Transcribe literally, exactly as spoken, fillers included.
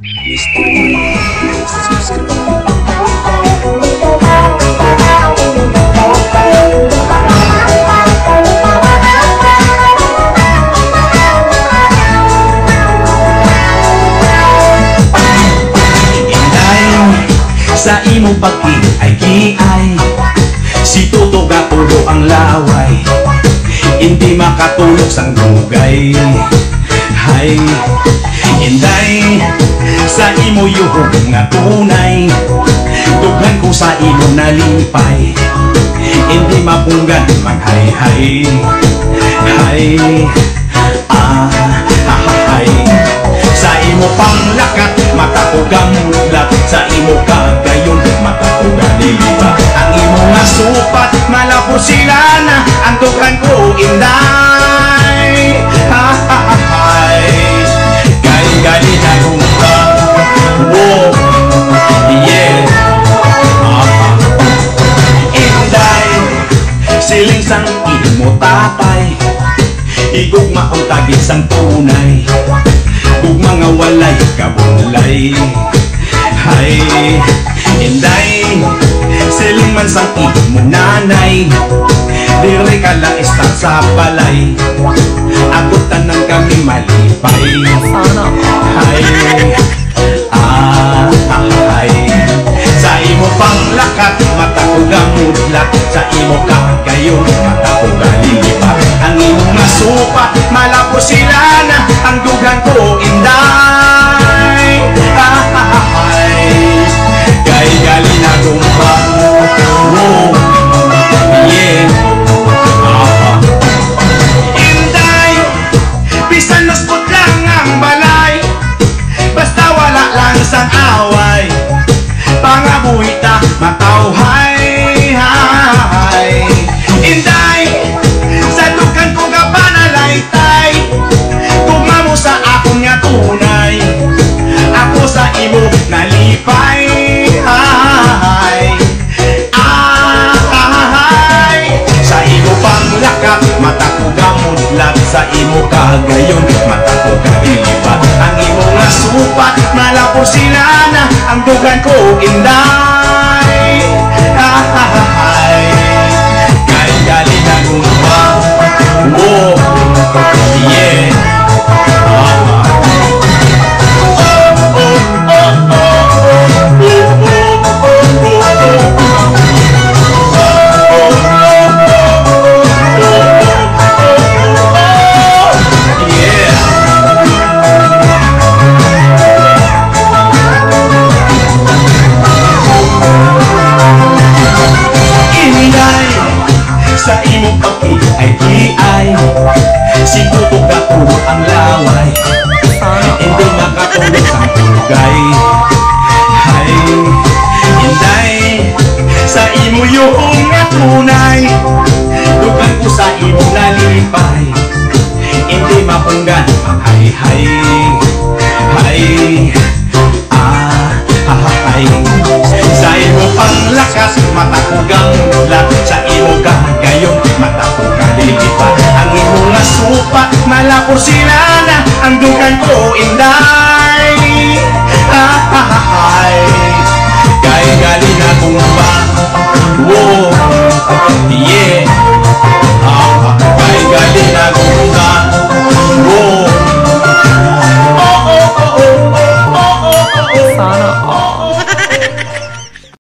Sa imo pagki ay giay, si Tuto gapulo ang laway, hindi makatulog sang dugay. Hay, inday, sa imo yuhog nga tunay, dughan ko sa imo nalipay, hindi mapunggan maghay-hay. Hay, ah, hay, sa imo panglakat, mata ko gamudlat, sa imo kagayon, mata ko galilipa. Ang imo nga supat, malapo sila na, ang dughan ko inday. Ha ha ha hay, kay gali na gumpa, wow, yeah. Ah, inday, siling sang imo tatay, igugma ang tagit sang tunay, kung mga walay kabulay. Hay, inday, siling man sang imo nanay, diri ka lang istak sa balay, abutan ng kami malipay. Hay, ah, hay, sa imo panglakat, mata ko gamudlat, sa imo kagayon, mata ko galilipat. Ang imo nga supat, malapo sila na, ang dugan ko inday. Ah, hay, kay gali na gumpa, wow, yeah. Ah, inday, bisan naspot lang ang balay, basta wala lang sang away, pangabuhita matawhay. Hay, inday, sa dukan ko ka panalaytay, tugma mo sa akong nga tunay, ako sa imo nalipay. Hay, ah, hay, sa imo panglakat, mata ko gamudlat, sa imo kagayon, mata ko kalilipat. Ang imo nga supat, malapo sila na, ang dugan ko inday. Ah, hay, kay gali na gumpa, wow, yeah. Ah, sa imo pagki ay giay, si Tuto gapulo ang laway, hindi makatulog sa dugay. Hay, inday, sa imo yung nga tunay, dugan ko sa imo nalipay, hindi mapunggan ang hay-hay. Hay, ah, hay, sa imo panglakas, mata ko gamudlat, sa imo kagayon, mata ko kalilipat. Ang imo nga supat, malapo sila na, ang dugan ko inday. Ah, ah, hay, kay gali na gumpa, wow, yeah. Ah, kay gali na gumpa, wow. Oh, oh, oh, oh, oh, oh, oh, oh, oh. Sana all.